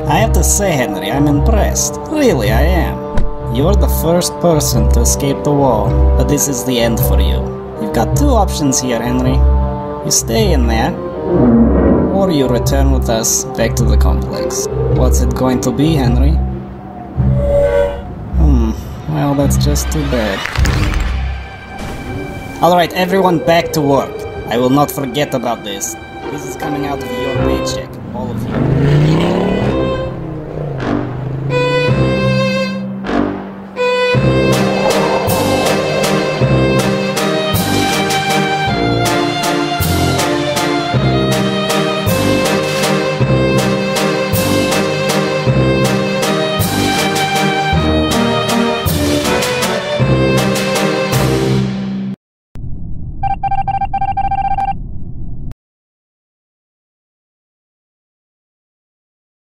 I have to say, Henry, I'm impressed. Really, I am. You're the first person to escape the wall, but this is the end for you. You've got two options here, Henry. You stay in there, or you return with us back to the complex. What's it going to be, Henry? Well, that's just too bad. Alright, everyone back to work. I will not forget about this. This is coming out of your paycheck, all of you.